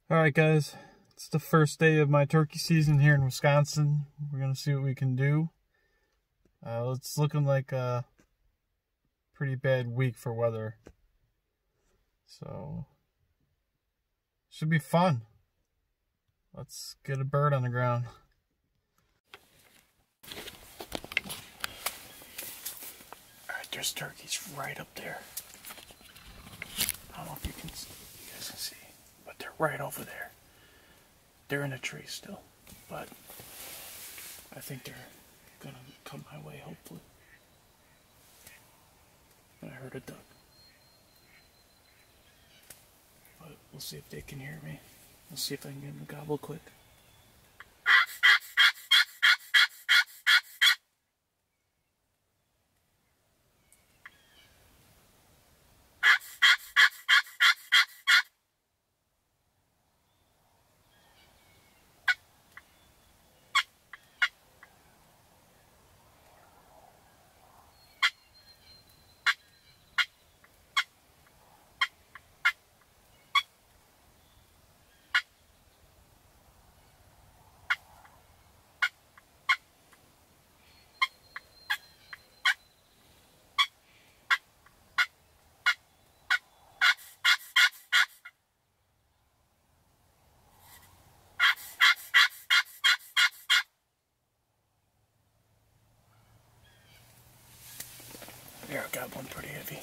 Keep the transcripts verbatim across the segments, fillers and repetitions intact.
Alright guys, it's the first day of my turkey season here in Wisconsin. We're going to see what we can do. Uh, it's looking like a pretty bad week for weather. So, should be fun. Let's get a bird on the ground. Alright, there's turkeys right up there. I don't know if you can, you guys can see. But they're right over there. They're in a tree still, but I think they're gonna come my way, hopefully. I heard a duck. But we'll see if they can hear me. We'll see if I can get them to gobble quick. There, I got one pretty heavy.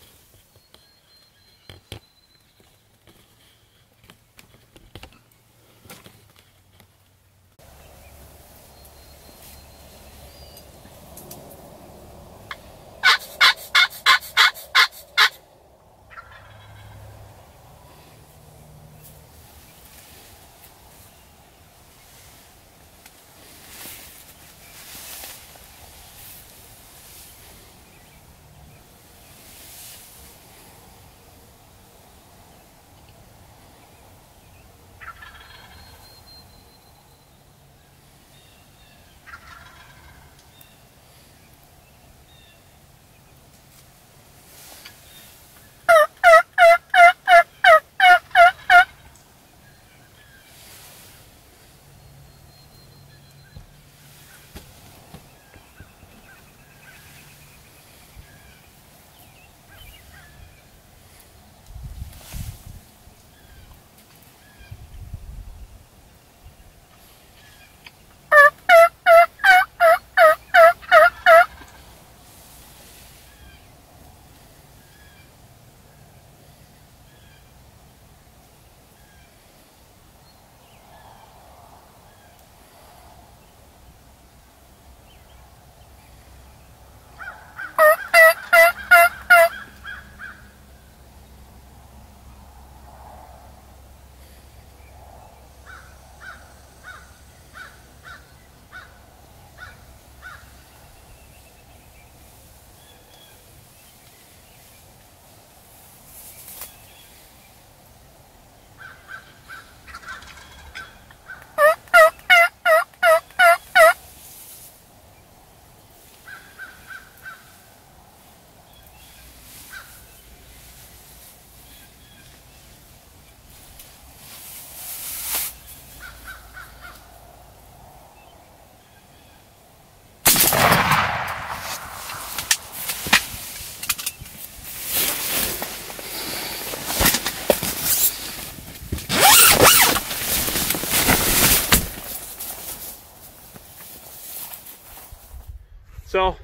So,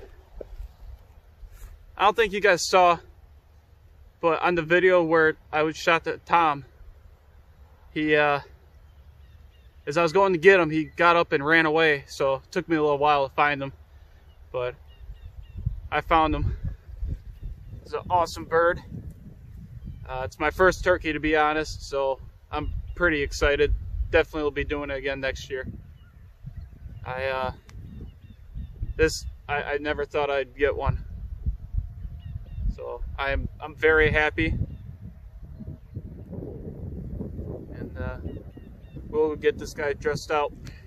I don't think you guys saw, but on the video where I was shot at Tom, he, uh, as I was going to get him, he got up and ran away. So it took me a little while to find him, but I found him. It's an awesome bird. Uh, it's my first turkey, to be honest, so I'm pretty excited. Definitely will be doing it again next year. I, uh, this, I, I never thought I'd get one. So I'm, I'm very happy. And uh, we'll get this guy dressed out.